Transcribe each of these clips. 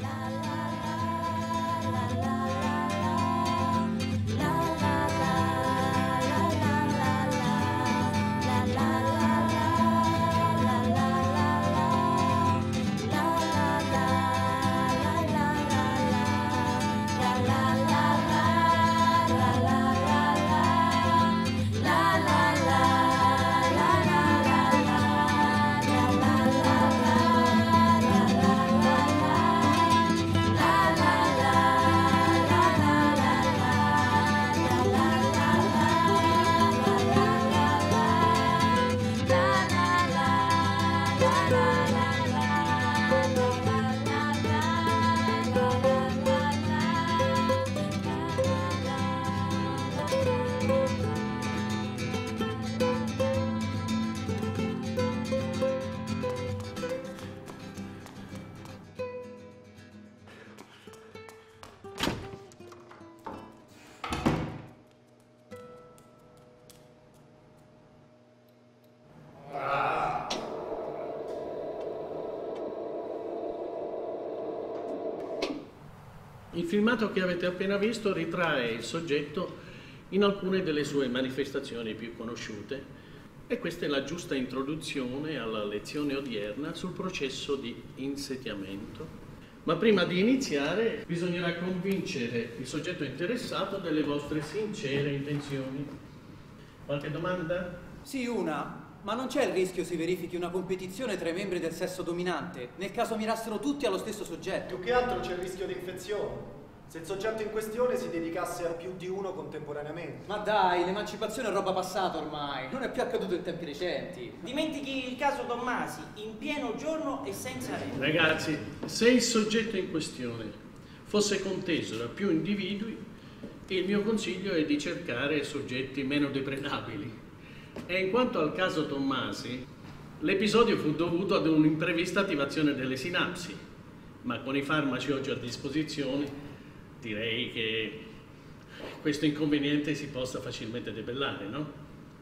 Il filmato che avete appena visto ritrae il soggetto in alcune delle sue manifestazioni più conosciute e questa è la giusta introduzione alla lezione odierna sul processo di insediamento. Ma prima di iniziare bisognerà convincere il soggetto interessato delle vostre sincere intenzioni. Qualche domanda? Sì, una. Ma non c'è il rischio si verifichi una competizione tra i membri del sesso dominante, nel caso mirassero tutti allo stesso soggetto? Più che altro c'è il rischio di infezione. Se il soggetto in questione si dedicasse a più di uno contemporaneamente. Ma dai, l'emancipazione è roba passata ormai, non è più accaduto in tempi recenti. Dimentichi il caso Tommasi, in pieno giorno e senza rete. Ragazzi, se il soggetto in questione fosse conteso da più individui, il mio consiglio è di cercare soggetti meno depredabili. E in quanto al caso Tommasi, l'episodio fu dovuto ad un'imprevista attivazione delle sinapsi, ma con i farmaci oggi a disposizione direi che questo inconveniente si possa facilmente debellare, no?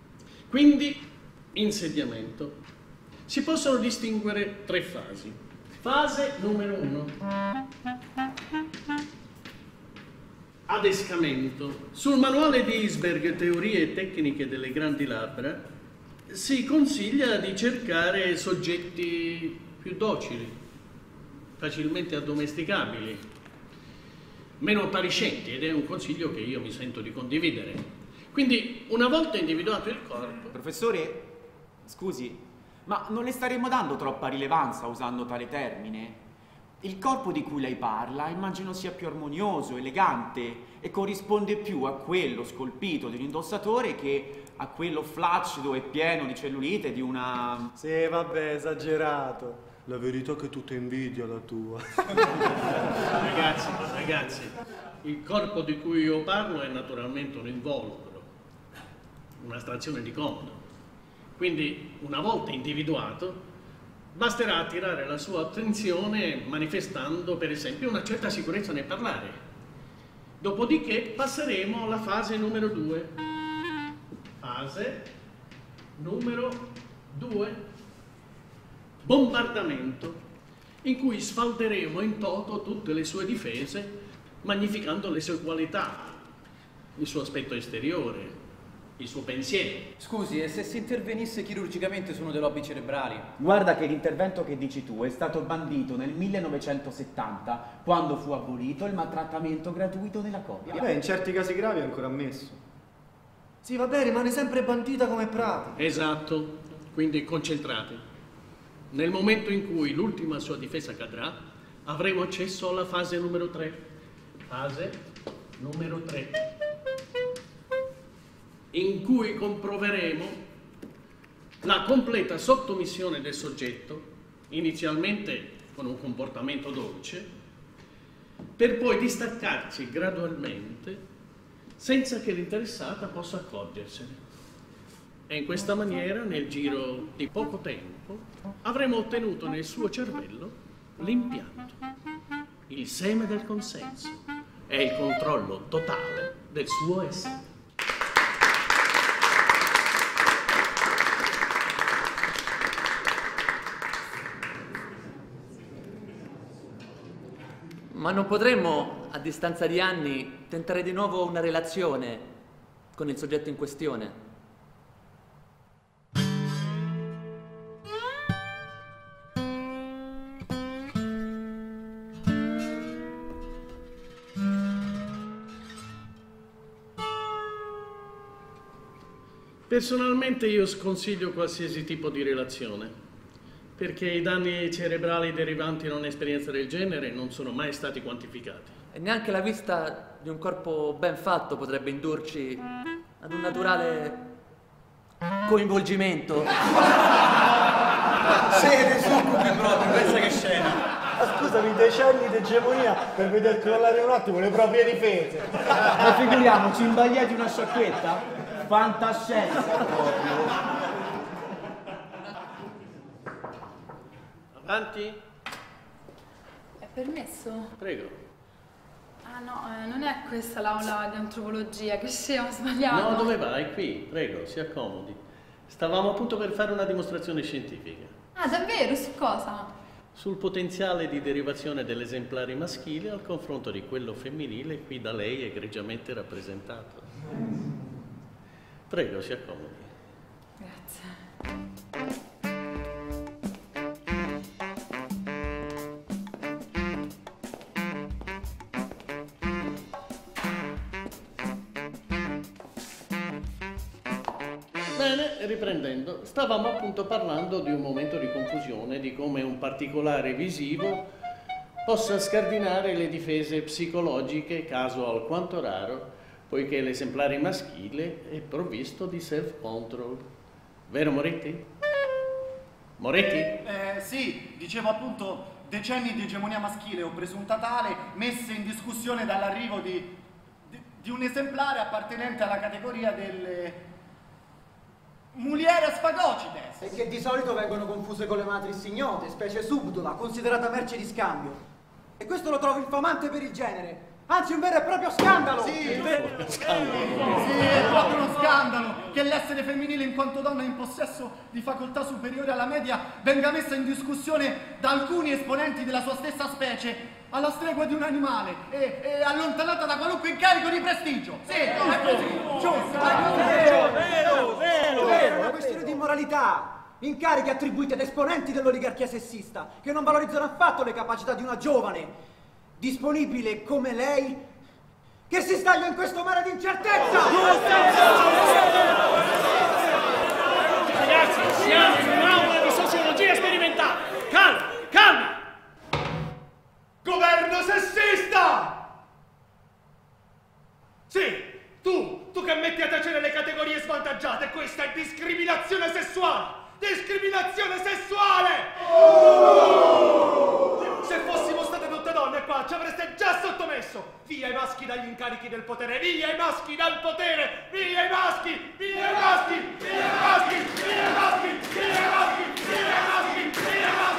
Quindi, insediamento. Si possono distinguere 3 fasi. Fase numero 1. Adescamento. Sul manuale di Isberg, Teorie e tecniche delle grandi labbra, si consiglia di cercare soggetti più docili, facilmente addomesticabili, meno appariscenti, ed è un consiglio che io mi sento di condividere. Quindi, una volta individuato il corpo... Professore, scusi, ma non le staremmo dando troppa rilevanza usando tale termine? Il corpo di cui lei parla immagino sia più armonioso, elegante e corrisponde più a quello scolpito di un indossatore che a quello flaccido e pieno di cellulite di una... Sì, vabbè, esagerato. La verità è che tutta invidia la tua. Ragazzi, il corpo di cui io parlo è naturalmente un involucro, un'astrazione di comodo. Quindi, una volta individuato, basterà attirare la sua attenzione manifestando, per esempio, una certa sicurezza nel parlare. Dopodiché passeremo alla fase numero 2. Fase numero 2. Bombardamento, in cui sfalderemo in toto tutte le sue difese, magnificando le sue qualità, il suo aspetto esteriore, il suo pensiero. Scusi, e se si intervenisse chirurgicamente su uno dei lobi cerebrali? Guarda che l'intervento che dici tu è stato bandito nel 1970, quando fu abolito il maltrattamento gratuito nella coppia. Beh, in certi casi gravi è ancora ammesso. Sì, vabbè, rimane sempre bandita come pratica. Esatto, quindi concentrati. Nel momento in cui l'ultima sua difesa cadrà, avremo accesso alla fase numero 3. Fase numero 3. In cui comproveremo la completa sottomissione del soggetto, inizialmente con un comportamento dolce, per poi distaccarci gradualmente senza che l'interessata possa accorgersene. E in questa maniera, nel giro di poco tempo, avremo ottenuto nel suo cervello l'impianto, il seme del consenso e il controllo totale del suo essere. Ma non potremmo, a distanza di anni, tentare di nuovo una relazione con il soggetto in questione? Personalmente io sconsiglio qualsiasi tipo di relazione, perché i danni cerebrali derivanti da un'esperienza del genere non sono mai stati quantificati. E neanche la vista di un corpo ben fatto potrebbe indurci ad un naturale coinvolgimento. Siete succubi proprio, pensa che scena. Scusami, decenni di egemonia per vedere crollare un attimo le proprie difese. Ma figuriamoci, imbagliati una sciacquetta? Fantascienza proprio. Avanti? È permesso? Prego. Ah no, non è questa l'aula di antropologia, che scema, ho sbagliato. No, dove vai? Qui, prego, si accomodi. Stavamo appunto per fare una dimostrazione scientifica. Ah, davvero? Su cosa? Sul potenziale di derivazione dell'esemplare maschile al confronto di quello femminile qui da lei egregiamente rappresentato. Prego, si accomodi. Grazie. Bene, riprendendo, stavamo appunto parlando di un momento di confusione, di come un particolare visivo possa scardinare le difese psicologiche, caso alquanto raro, poiché l'esemplare maschile è provvisto di self-control. Vero Moretti? Moretti? Sì, dicevo appunto decenni di egemonia maschile o presunta tale messe in discussione dall'arrivo di un esemplare appartenente alla categoria delle muliere sfagocites. E che di solito vengono confuse con le matrix ignote, specie subdola, considerata merce di scambio. E questo lo trovo infamante per il genere. Anzi, un vero e proprio scandalo! Sì, è proprio uno scandalo che l'essere femminile in quanto donna in possesso di facoltà superiori alla media venga messa in discussione da alcuni esponenti della sua stessa specie alla stregua di un animale e allontanata da qualunque incarico di prestigio. Sì, è così, giusto, È una questione di immoralità. Incarichi attribuiti ad esponenti dell'oligarchia sessista che non valorizzano affatto le capacità di una giovane disponibile come lei, che si staglia in questo mare di incertezza! Ragazzi, siamo in un'aula di sociologia sperimentale! Calma, calma! Governo sessista! Sì, tu che metti a tacere le categorie svantaggiate, questa è discriminazione sessuale! Discriminazione sessuale! Se fossimo state tutte donne qua, ci avreste già sottomesso! Via i maschi dagli incarichi del potere, via i maschi dal potere! Via i maschi! Via i maschi! Via i maschi! Via i maschi! Via i maschi! Via i maschi! Via i maschi!